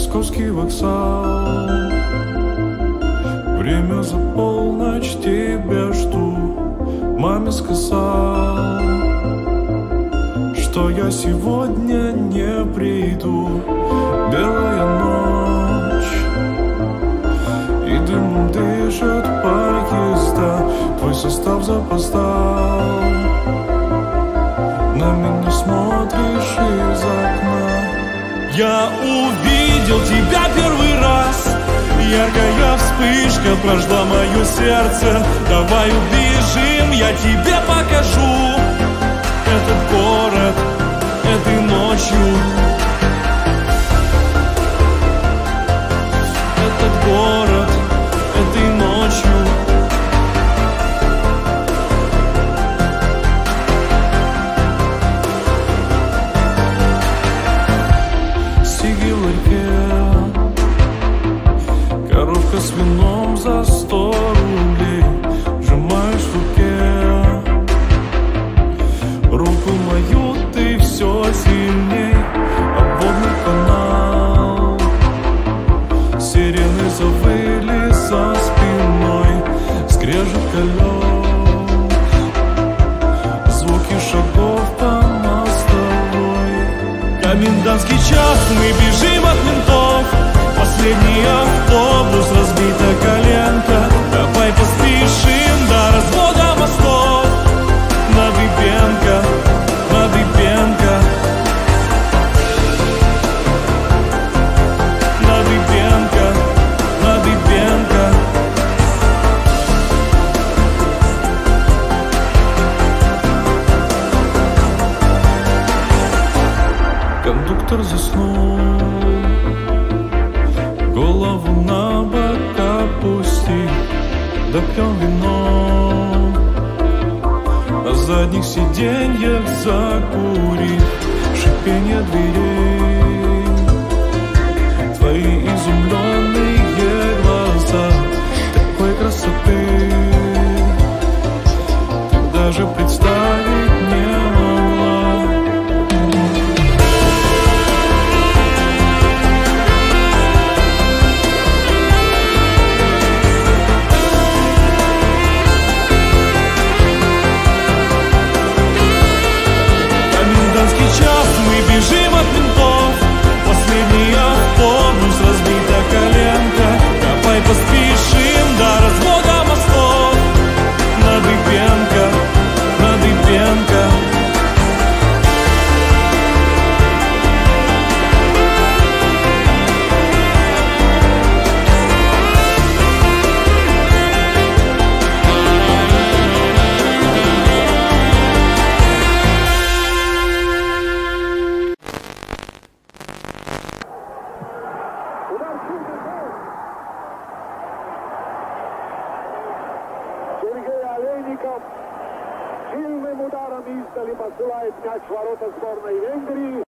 Московский вокзал. Время за полночь, тебя жду. Маме сказал, что я сегодня не приду. Белая ночь, и дымом дышат поезда. Твой состав запоздал. На меня смотришь из окна. Я увидел тебя первый раз. Яркая вспышка прожгла мое сердце. Давай убежим, я тебе покажу этот город этой ночью. Этот город этой ночью. Коробка с вином за 100 рублей. Сжимаешь в руке руку мою, ты все сильней. Обводный канал, сирены завыли за спиной. Скрежет колес, звуки шагов по мостовой. Комендантский час, мы бежим от ментов. Последний автобус, разбита коленка. Давай поспешим до развода мостов. На Дыбенко, на Дыбенко. На Дыбенко, на Дыбенко. Кондуктор заснул. Голову на бок опусти, допьем вино. На задних сиденьях закурив шипение дверей. Твои изумленные глаза такой красоты ты даже представить не могла. Час, мы бежим от ментов. Последний автобус, разбита коленка. Давай поспешим до развода мостов. На Дыбенко, на Дыбенко. Сергей Олейников сильным ударом издали посылает мяч в ворота сборной Венгрии.